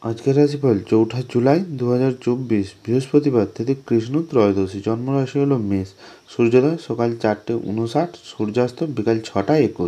আজকের রাশিফল 4 জুলাই 2024 বৃহস্পতিবার, তিথি কৃষ্ণ ত্রয়োদশী, জন্মরাশি হলো মেষ। সূর্যোদয় সকাল 4:59, সূর্যাস্ত বিকাল 6:21।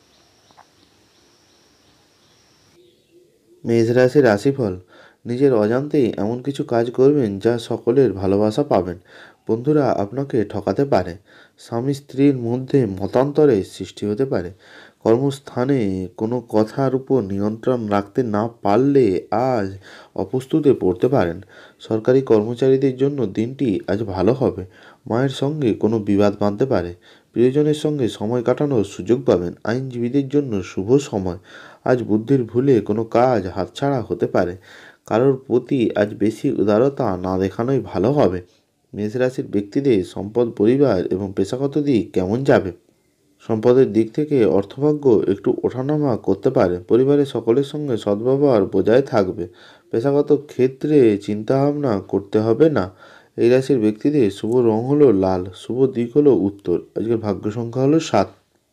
মেষ রাশির রাশিফল। নিজের অজান্তেই এমন কিছু কাজ করবেন যা সকলের ভালোবাসা পাবেন। বন্ধুরা আপনাকে ঠকাতে পারে। স্বামী স্ত্রীর মধ্যে মতান্তরের সৃষ্টি হতে পারে। কর্মস্থানে কোনো কথার উপর নিয়ন্ত্রণ রাখতে না পারলে আজ অপ্রস্তুতে পড়তে পারেন। সরকারি কর্মচারীদের জন্য দিনটি আজ ভালো হবে। মায়ের সঙ্গে কোনো বিবাদ বাঁধতে পারে। প্রিয়জনের সঙ্গে সময় কাটানোর সুযোগ পাবেন। আইনজীবীদের জন্য শুভ সময়। আজ বুদ্ধির ভুলে কোনো কাজ হাতছাড়া হতে পারে। কারোর প্রতি আজ বেশি উদারতা না দেখানোই ভালো হবে। মেষ রাশির ব্যক্তিদের সম্পদ, পরিবার এবং পেশাগত দিক কেমন যাবে? সম্পদের দিক থেকে অর্থভাগ্য একটু ওঠানামা করতে পারে। পরিবারের সকলের সঙ্গে সদ্ব্যবহার বজায় থাকবে। পেশাগত ক্ষেত্রে চিন্তাভাবনা করতে হবে না। এই রাশির ব্যক্তিদের শুভ রং হলো লাল, শুভ দিক হলো উত্তর। আজকের ভাগ্য সংখ্যা হলো 7।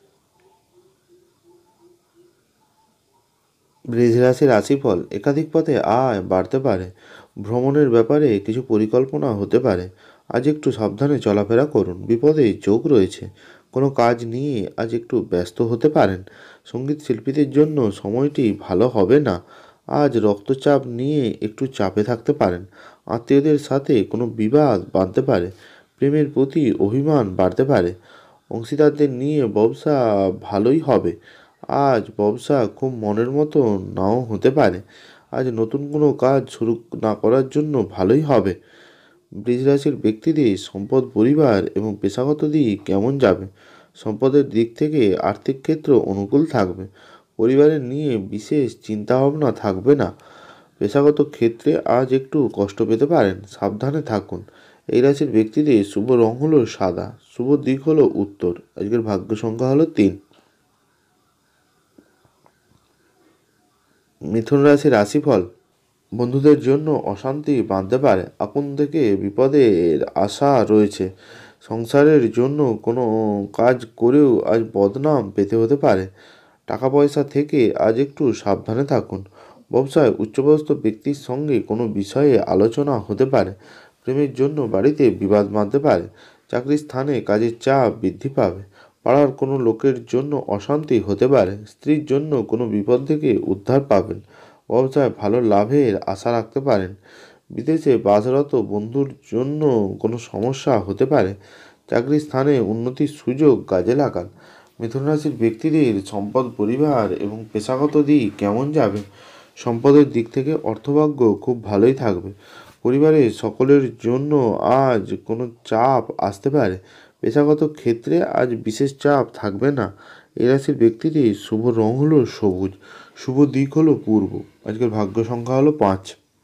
বৃষ রাশির রাশিফল। একাধিক পথে আয় বাড়তে পারে। ভ্রমণের ব্যাপারে কিছু পরিকল্পনা হতে পারে। আজ একটু সাবধানে চলাফেরা করুন, বিপদে যোগ রয়েছে। কোনো কাজ নিয়ে আজ একটু ব্যস্ত হতে পারেন। সঙ্গীত শিল্পীদের জন্য সময়টি ভালো হবে না। আজ রক্তচাপ নিয়ে একটু চাপে থাকতে পারেন। আত্মীয়দের সাথে কোনো বিবাদ বাঁধতে পারে। প্রেমের প্রতি অভিমান বাড়তে পারে। অংশীদারদের নিয়ে ব্যবসা ভালোই হবে। আজ ব্যবসা খুব মনের মতো নাও হতে পারে। আজ নতুন কোনো কাজ শুরু না করার জন্য ভালোই হবে। বৃষ রাশির ব্যক্তিদের সম্পদ, পরিবার এবং পেশাগত দিক কেমন যাবে? সম্পদের দিক থেকে আর্থিক ক্ষেত্র অনুকূল থাকবে। পরিবারের নিয়ে বিশেষ চিন্তাভাবনা থাকবে না। পেশাগত ক্ষেত্রে আজ একটু কষ্ট পেতে পারেন, সাবধানে থাকুন। এই রাশির ব্যক্তিদের শুভ রং হলো সাদা, শুভ দিক হলো উত্তর। আজকের ভাগ্য সংখ্যা হলো 3। মিথুন রাশির রাশিফল। বন্ধুদের জন্য অশান্তি বাঁধতে পারে। আপন থেকে বিপদের আশা রয়েছে। সংসারের জন্য কোনো কাজ করেও আজ বদনাম পেতে হতে পারে। টাকা পয়সা থেকে আজ একটু সাবধানে থাকুন। ব্যবসায় উচ্চপদস্থ ব্যক্তির সঙ্গে কোনো বিষয়ে আলোচনা হতে পারে। প্রেমের জন্য বাড়িতে বিবাদ বাঁধতে পারে। চাকরির স্থানে কাজের চাপ বৃদ্ধি পাবে। পাড়ার কোনো লোকের জন্য অশান্তি হতে পারে। স্ত্রীর জন্য কোনো বিপদ থেকে উদ্ধার পাবেন। ব্যবসায় ভালো লাভের আশা রাখতে পারেন। বিদেশে বাসরত বন্ধুর জন্য কোনো সমস্যা হতে পারে। চাকরির স্থানে উন্নতির সুযোগ কাজে লাগান। মিথুন রাশির ব্যক্তিদের সম্পদ, পরিবার এবং পেশাগত দিক কেমন যাবে? সম্পদের দিক থেকে অর্থভাগ্য খুব ভালোই থাকবে। পরিবারের সকলের জন্য আজ কোনো চাপ আসতে পারে। পেশাগত ক্ষেত্রে আজ বিশেষ চাপ থাকবে না। এই রাশির ব্যক্তিদের শুভ রং হলো সবুজ, শুভ দিক হলো পূর্ব। আজকের ভাগ্য সংখ্যা হলো 5।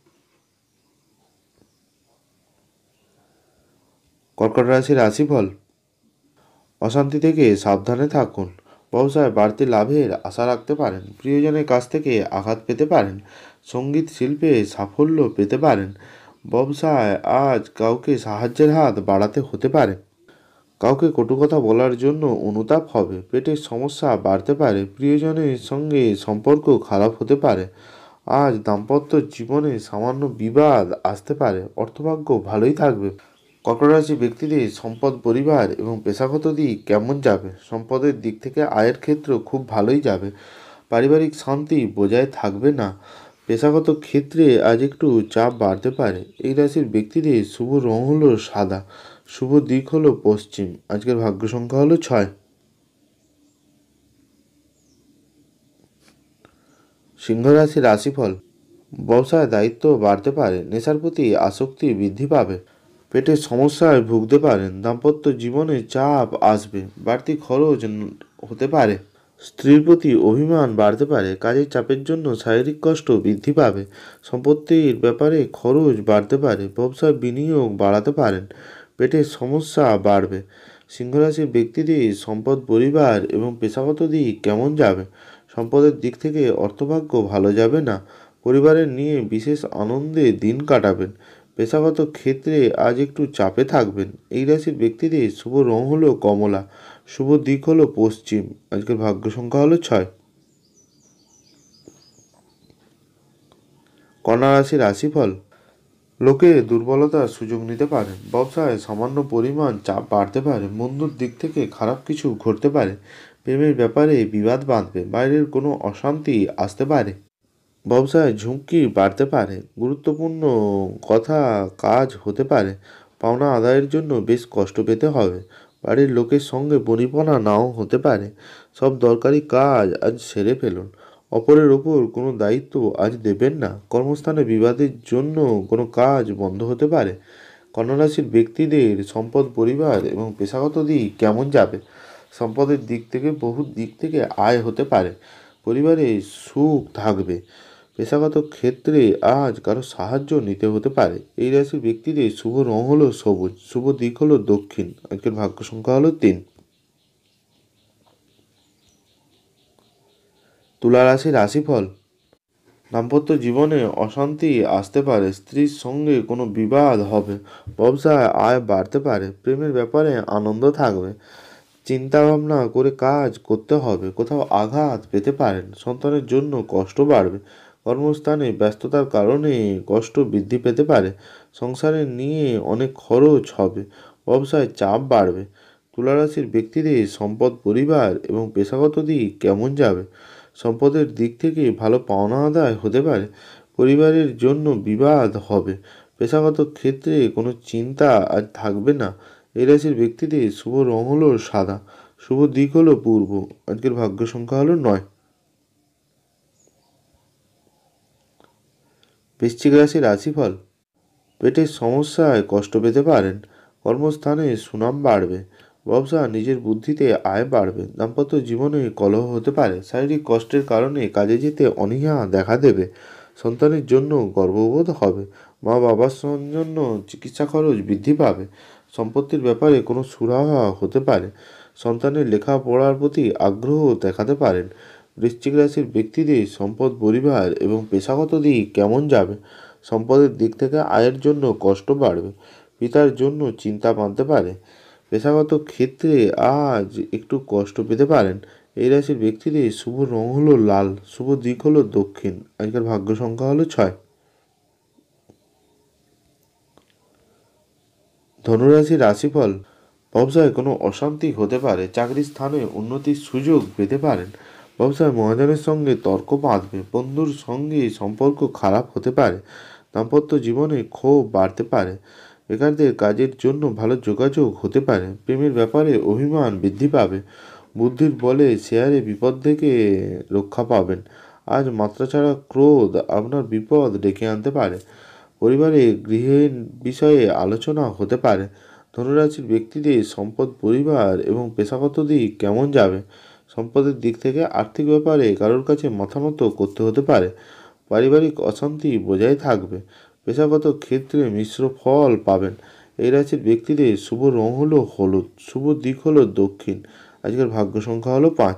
কর্কট রাশির রাশিফল। অশান্তি থেকে সাবধানে থাকুন। ব্যবসায় বাড়তি লাভের আশা রাখতে পারেন। প্রিয়জনের কাছ থেকে আঘাত পেতে পারেন। সঙ্গীত শিল্পে সাফল্য পেতে পারেন। ব্যবসায় আজ কাউকে সাহায্যের হাত বাড়াতে হতে পারে। কাউকে কটু কথা বলার জন্য অনুতাপ হবে। পেটের সমস্যা বাড়তে পারে। প্রিয়জনের সঙ্গে সম্পর্ক খারাপ হতে পারে। আজ দাম্পত্য জীবনে সামান্য বিবাদ আসতে পারে। অর্থভাগ্য ভালোই থাকবে। কর্কট রাশি ব্যক্তিদের সম্পদ, পরিবার এবং পেশাগত দিক কেমন যাবে? সম্পদের দিক থেকে আয়ের ক্ষেত্র খুব ভালোই যাবে। পারিবারিক শান্তি বজায় থাকবে না। পেশাগত ক্ষেত্রে আজ একটু চাপ বাড়তে পারে। এই রাশির ব্যক্তিদের শুভ রং হলো সাদা, শুভ দিক হলো পশ্চিম। আজকের ভাগ্য সংখ্যা হলো 6। সিংহ রাশির রাশিফল। ব্যবসায় দায়িত্ব বাড়তে পারে। নেশার প্রতি আসক্তি বৃদ্ধি পাবে। পেটের সমস্যায় ভুগতে পারেন। দাম্পত্য জীবনে চাপ আসবে। বাড়তি খরচ হতে পারে। স্ত্রীর প্রতি অভিমান বাড়তে পারে। কাজের চাপের জন্য শারীরিক কষ্ট বৃদ্ধি পাবে। সম্পত্তির ব্যাপারে খরচ বাড়তে পারে। ব্যবসায় বিনিয়োগ বাড়াতে পারেন। পেটের সমস্যা বাড়বে। সিংহরাশির ব্যক্তিদের সম্পদ, পরিবার এবং পেশাগত দিক কেমন যাবে? সম্পদের দিক থেকে অর্থভাগ্য ভালো যাবে না। পরিবারের নিয়ে বিশেষ আনন্দে দিন কাটাবেন। পেশাগত ক্ষেত্রে আজ একটু চাপে থাকবেন। এই রাশির ব্যক্তিদের শুভ রং হলো কমলা, শুভ দিক হলো পশ্চিম। আজকের ভাগ্য সংখ্যা হলো 6। কন্যা রাশি রাশিফল, লোকে দুর্বলতার সুযোগ নিতে পারে, ব্যবসায় সামান্য পরিমাণ চাপ বাড়তে পারে, বন্ধুর দিক থেকে খারাপ কিছু ঘটতে পারে, প্রেমের ব্যাপারে বিবাদ বাঁধবে, বাইরের কোনো অশান্তি আসতে পারে, ব্যবসায় ঝুঁকি বাড়তে পারে, গুরুত্বপূর্ণ কথা কাজ হতে পারে, পাওনা আদায়ের জন্য বেশ কষ্ট পেতে হবে, বাড়ির লোকের সঙ্গে বনিবনা নাও হতে পারে, সব দরকারি কাজ আজ সেরে ফেলুন, অপরের ওপর কোনো দায়িত্ব আজ দেবেন না, কর্মস্থানে বিবাদের জন্য কোনো কাজ বন্ধ হতে পারে, কন্যা রাশির ব্যক্তিদের সম্পদ, পরিবার এবং পেশাগত দিক কেমন যাবে? সম্পদের দিক থেকে বহু দিক থেকে আয় হতে পারে, পরিবারে সুখ থাকবে, পেশাগত ক্ষেত্রে আজ কারো সাহায্য নিতে হতে পারে। এই রাশির ব্যক্তিদের শুভ রং হলো সবুজ, শুভ দিক হলো দক্ষিণ, আজকের ভাগ্য সংখ্যা হলো 3। তুলা রাশির রাশিফল, দাম্পত্য জীবনে অশান্তি আসতে পারে, স্ত্রীর সঙ্গে কোনো বিবাদ হবে, ব্যবসায় আয় বাড়তে পারে, প্রেমের ব্যাপারে আনন্দ থাকবে, চিন্তা ভাবনা করে কাজ করতে হবে, কোথাও আঘাত পেতে পারেন, সন্তানের জন্য কষ্ট বাড়বে, কর্মস্থানে ব্যস্ততার কারণে কষ্ট বৃদ্ধি পেতে পারে, সংসারে নিয়ে অনেক খরচ হবে, ব্যবসায় চাপ বাড়বে। তুলারাশির ব্যক্তিদের সম্পদ, পরিবার এবং পেশাগত দিক কেমন যাবে? সম্পদের দিক থেকে ভালো পাওনা আদায় হতে পারে, পরিবারের জন্য বিবাদ হবে, পেশাগত ক্ষেত্রে কোনো চিন্তা আজ থাকবে না। এই রাশির ব্যক্তিদের শুভ রং হলো সাদা, শুভ দিক হলো পূর্ব, আজকের ভাগ্য সংখ্যা হলো 9। বৃশ্চিক রাশির রাশিফল, পেটের সমস্যায় কষ্ট পেতে পারেন, কর্মস্থানে সুনাম বাড়বে, ব্যবসা নিজের বুদ্ধিতে আয় বাড়বে, দাম্পত্য জীবনে কলহ হতে পারে, শারীরিক কষ্টের কারণে কাজে যেতে অনীহা দেখা দেবে, সন্তানের জন্য গর্ববোধ হবে, মা বাবার জন্য চিকিৎসা খরচ বৃদ্ধি পাবে, সম্পত্তির ব্যাপারে কোনো সুরাহা হতে পারে, সন্তানের লেখাপড়ার প্রতি আগ্রহ দেখাতে পারেন। বৃশ্চিক রাশির ব্যক্তিদের সম্পদ, পরিবার এবং পেশাগত দিক কেমন যাবে? সম্পদের দিক থেকে আয়ের জন্য কষ্ট বাড়বে, পিতার জন্য চিন্তা বাঁধতে পারে, পেশাগত ক্ষেত্রে আজ একটু কষ্ট পেতে পারেন। এই রাশির ব্যক্তিদের শুভ রং হলো লাল, শুভ দিক হলো দক্ষিণ, আজকের ভাগ্য সংখ্যা হলো 6। ধনুরাশির রাশিফল, ব্যবসায় কোনো অশান্তি হতে পারে, চাকরির স্থানে উন্নতির সুযোগ পেতে পারেন, ব্যবসায় মহাজনের সঙ্গে তর্ক বাঁধবে, বন্ধুর সঙ্গে সম্পর্ক খারাপ হতে পারে, দাম্পত্য জীবনে ক্ষোভ বাড়তে পারে, বেকারদের কাজের জন্য ভালো যোগাযোগ হতে পারে, প্রেমের ব্যাপারে অভিমান বৃদ্ধি পাবে, বুদ্ধির বলে শেয়ারে বিপদ থেকে রক্ষা পাবেন, আজ মাত্রাছাড়া ক্রোধ আপনার বিপদ ডেকে আনতে পারে, পরিবারে গৃহের বিষয়ে আলোচনা হতে পারে। ধনুরাশির ব্যক্তিদের সম্পদ, পরিবার এবং পেশাগত দিক কেমন যাবে? সম্পদের দিক থেকে আর্থিক ব্যাপারে কারোর কাছে মাথা নত করতে হতে পারে, পারিবারিক অশান্তি বজায় থাকবে, পেশাগত ক্ষেত্রে মিশ্র ফল পাবেন। এই রাশির ব্যক্তিদের শুভ রং হলো হলুদ, শুভ দিক হলো দক্ষিণ, আজকের ভাগ্য সংখ্যা হলো 5।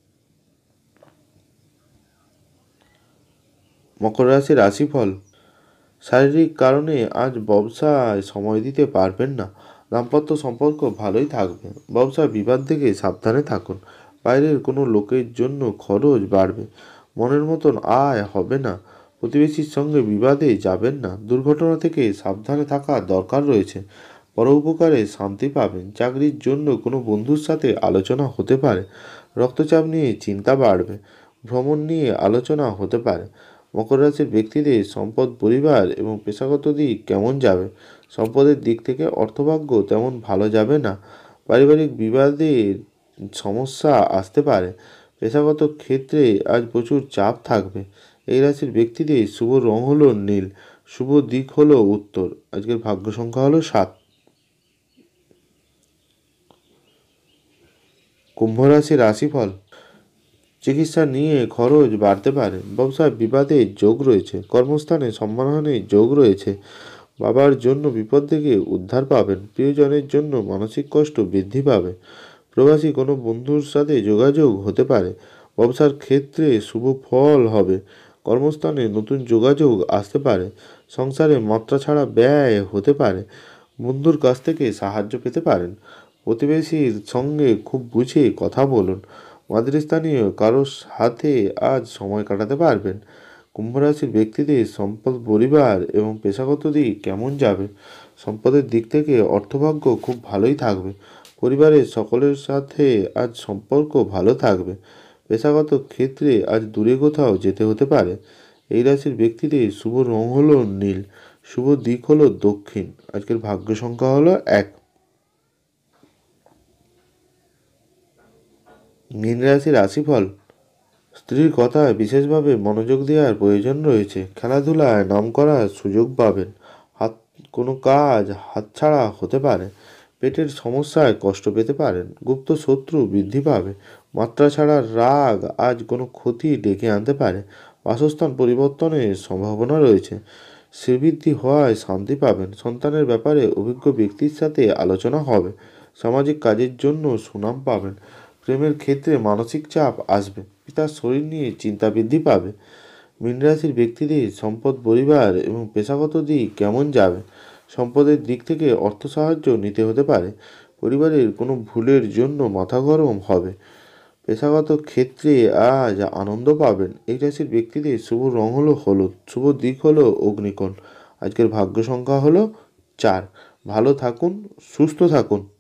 মকর রাশির রাশিফল, শারীরিক কারণে আজ ব্যবসায় সময় দিতে পারবেন না, দাম্পত্য সম্পর্ক ভালোই থাকবে, ব্যবসায় বিবাদ থেকে সাবধানে থাকুন, বাইরের কোনো লোকের জন্য খরচ বাড়বে, মনের মতন আয় হবে না, প্রতিবেশীর সঙ্গে বিবাদে যাবেন না, দুর্ঘটনা থেকে সাবধানে থাকা দরকার রয়েছে, পরোপকারে শান্তি পাবেন, চাকরির জন্য কোনো বন্ধুর সাথে আলোচনা হতে পারে, রক্তচাপ নিয়ে চিন্তা বাড়বে, ভ্রমণ নিয়ে আলোচনা হতে পারে। মকর রাশির ব্যক্তিদের সম্পদ, পরিবার এবং পেশাগত দিক কেমন যাবে? সম্পদের দিক থেকে অর্থভাগ্য তেমন ভালো যাবে না, পারিবারিক বিবাদের সমস্যা আসতে পারে, পেশাগত ক্ষেত্রে আজ প্রচুর চাপ থাকবে। এই রাশির ব্যক্তিদের শুভ রং হলো নীল, শুভ দিক হলো উত্তর, আজকের ভাগ্য সংখ্যা হলো 7। কুম্ভ রাশির রাশিফল, চিকিৎসা নিয়ে খরচ বাড়তে পারে, ব্যবসায় বিবাদের যোগ রয়েছে, কর্মস্থানে সম্মানহানির যোগ রয়েছে, বাবার জন্য বিপদ থেকে উদ্ধার পাবেন, প্রিয়জনের জন্য মানসিক কষ্ট বৃদ্ধি পাবে, প্রবাসী কোনো বন্ধুর সাথে যোগাযোগ হতে পারে, ব্যবসার ক্ষেত্রে শুভ ফল হবে, কর্মস্থানে নতুন যোগাযোগ আসতে পারে, সংসারে মাত্রা ছাড়া ব্যয় হতে পারে, বন্ধুর কাছ থেকে সাহায্য পেতে পারেন, প্রতিবেশীর সঙ্গে খুব বুঝে কথা বলুন, মাতৃস্থানীয় কারোর সাথে আজ সময় কাটাতে পারবেন, কুম্ভ রাশির ব্যক্তিদের সম্পদ, পরিবার এবং পেশাগত দিক কেমন যাবে? সম্পদের দিক থেকে অর্থভাগ্য খুব ভালোই থাকবে। পরিবারের সকলের সাথে আজ সম্পর্ক ভালো থাকবে। পেশাগত ক্ষেত্রে আজ দূরে কোথাও যেতে হতে পারে। এই রাশির ব্যক্তিদের শুভ রং হলো নীল। শুভ দিক হলো দক্ষিণ। আজকের ভাগ্য সংখ্যা হলো 1। মীন রাশির রাশিফল। স্ত্রীর কথায় বিশেষভাবে মনোযোগ দেওয়ার প্রয়োজন রয়েছে। খেলাধুলায় নাম করার সুযোগ পাবেন। হাত কোনো কাজ হাতছাড়া হতে পারে। পেটের সমস্যায় কষ্ট পেতে পারেন। গুপ্ত শত্রু বৃদ্ধি পাবে। মাত্রা ছাড়া রাগ আজ কোনো ক্ষতি ডেকে আনতে পারে। বাসস্থান পরিবর্তনের সম্ভাবনা রয়েছে। শ্রীবৃদ্ধি হওয়ায় শান্তি পাবেন। সন্তানের ব্যাপারে অভিজ্ঞ ব্যক্তির সাথে আলোচনা হবে। সামাজিক কাজের জন্য সুনাম পাবেন। প্রেমের ক্ষেত্রে মানসিক চাপ আসবে। পিতার শরীর নিয়ে চিন্তা বৃদ্ধি পাবে। মীন রাশির ব্যক্তিদের সম্পদ, পরিবার এবং পেশাগত দিক কেমন যাবে? সম্পদের দিক থেকে অর্থ সাহায্য নিতে হতে পারে। পরিবারের কোনো ভুলের জন্য মাথা গরম হবে। পেশাগত ক্ষেত্রে আজ আনন্দ পাবেন। এই রাশির ব্যক্তিদের শুভ রং হলো হলুদ। শুভ দিক হলো অগ্নিকোণ। আজকের ভাগ্য সংখ্যা হলো 4। ভালো থাকুন, সুস্থ থাকুন।